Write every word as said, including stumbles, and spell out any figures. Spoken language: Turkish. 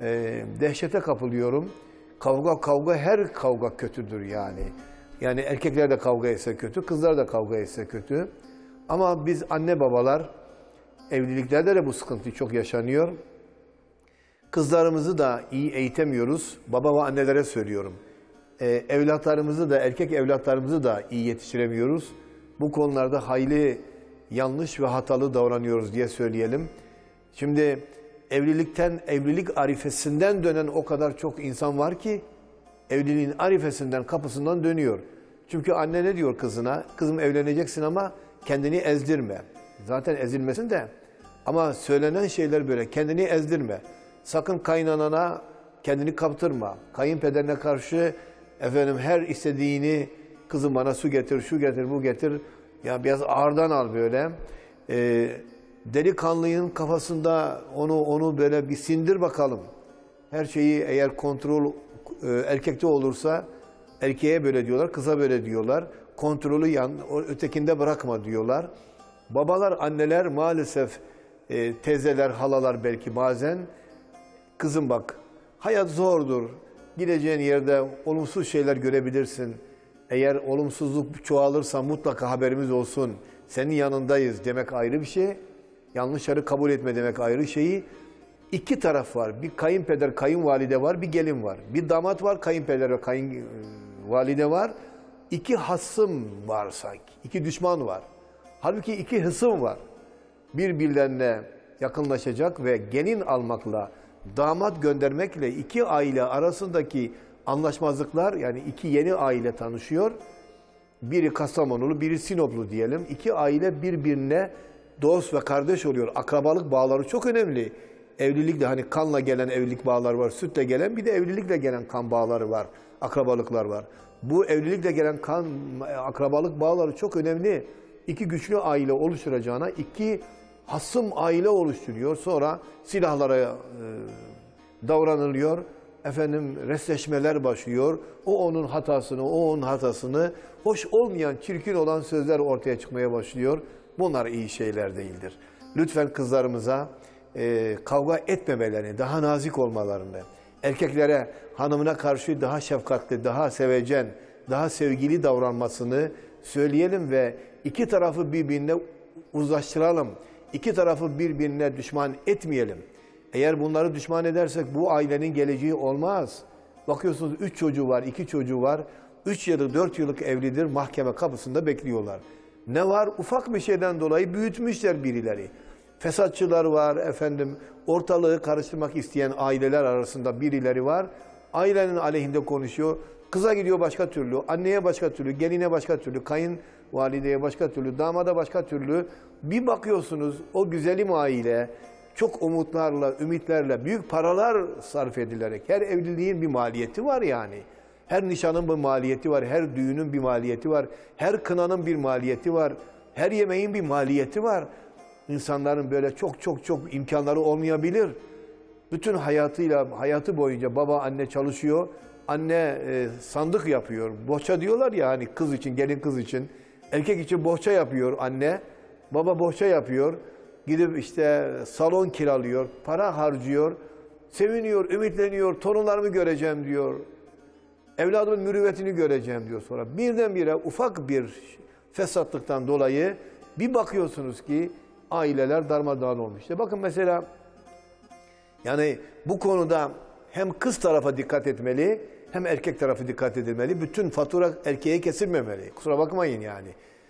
e, dehşete kapılıyorum. Kavga kavga her kavga kötüdür yani. Yani erkekler de kavga etse kötü, kızlar da kavga etse kötü. Ama biz anne babalar evliliklerde de bu sıkıntı çok yaşanıyor. Kızlarımızı da iyi eğitemiyoruz. Baba ve annelere söylüyorum. Ee, evlatlarımızı da, erkek evlatlarımızı da iyi yetiştiremiyoruz. Bu konularda hayli yanlış ve hatalı davranıyoruz diye söyleyelim. Şimdi evlilikten, evlilik arifesinden dönen o kadar çok insan var ki evliliğin arifesinden, kapısından dönüyor. Çünkü anne ne diyor kızına? Kızım evleneceksin ama kendini ezdirme. Zaten ezilmesin de ama söylenen şeyler böyle, kendini ezdirme. Sakın kaynanana kendini kaptırma. Kayınpederine karşı efendim her istediğini, kızım bana su getir, şu getir, bu getir. Ya biraz ağırdan al böyle. Ee, delikanlının kafasında onu onu böyle bir sindir bakalım. Her şeyi eğer kontrol e, erkekte olursa erkeğe böyle diyorlar, kıza böyle diyorlar. Kontrolü yan, ötekinde bırakma diyorlar. Babalar, anneler maalesef e, teyzeler, halalar belki bazen kızım bak hayat zordur. Gideceğin yerde olumsuz şeyler görebilirsin. Eğer olumsuzluk çoğalırsa mutlaka haberimiz olsun. Senin yanındayız demek ayrı bir şey. Yanlışları kabul etme demek ayrı şeyi. İki taraf var. Bir kayınpeder, kayınvalide var, bir gelin var. Bir damat var, kayınpeder ve kayınvalide var. İki hasım var sanki. İki düşman var. Halbuki iki hısım var. Birbirlerine yakınlaşacak ve gelin almakla, damat göndermekle iki aile arasındaki anlaşmazlıklar, yani iki yeni aile tanışıyor. Biri Kastamonulu, biri Sinoplu diyelim. İki aile birbirine dost ve kardeş oluyor. Akrabalık bağları çok önemli. Evlilikle hani kanla gelen evlilik bağları var, sütle gelen bir de evlilikle gelen kan bağları var, akrabalıklar var. Bu evlilikle gelen kan, akrabalık bağları çok önemli. İki güçlü aile oluşturacağına iki hasım aile oluşturuyor. Sonra silahlara e, davranılıyor. Efendim resleşmeler başlıyor. O onun hatasını, o onun hatasını, hoş olmayan, çirkin olan sözler ortaya çıkmaya başlıyor. Bunlar iyi şeyler değildir. Lütfen kızlarımıza e, kavga etmemelerini, daha nazik olmalarını, erkeklere, hanımına karşı daha şefkatli, daha sevecen, daha sevgili davranmasını söyleyelim ve iki tarafı birbirine uzlaştıralım. İki tarafı birbirine düşman etmeyelim. Eğer bunları düşman edersek bu ailenin geleceği olmaz. Bakıyorsunuz üç çocuğu var, iki çocuğu var. Üç yıllık, dört yıllık evlidir, mahkeme kapısında bekliyorlar. Ne var? Ufak bir şeyden dolayı büyütmüşler birileri. Fesatçılar var, efendim, ortalığı karıştırmak isteyen aileler arasında birileri var. Ailenin aleyhinde konuşuyor. Kıza gidiyor başka türlü, anneye başka türlü, geline başka türlü, kayınvalideye başka türlü, damada başka türlü. Bir bakıyorsunuz o güzelim aile çok umutlarla, ümitlerle, büyük paralar sarf edilerek, her evliliğin bir maliyeti var yani. Her nişanın bir maliyeti var, her düğünün bir maliyeti var, her kınanın bir maliyeti var, her yemeğin bir maliyeti var. İnsanların böyle çok çok çok imkanları olmayabilir. Bütün hayatıyla, hayatı boyunca baba, anne çalışıyor. Anne e, sandık yapıyor. Bohça diyorlar ya hani kız için, gelin kız için. Erkek için bohça yapıyor anne. Baba bohça yapıyor. Gidip işte salon kiralıyor, para harcıyor. Seviniyor, ümitleniyor, torunlarımı göreceğim diyor. Evladımın mürüvvetini göreceğim diyor sonra. Birdenbire ufak bir fesatlıktan dolayı bir bakıyorsunuz ki aileler darmadağın olmuş. İşte bakın mesela yani bu konuda hem kız tarafa dikkat etmeli hem erkek tarafı dikkat edilmeli. Bütün fatura erkeğe kesilmemeli. Kusura bakmayın yani.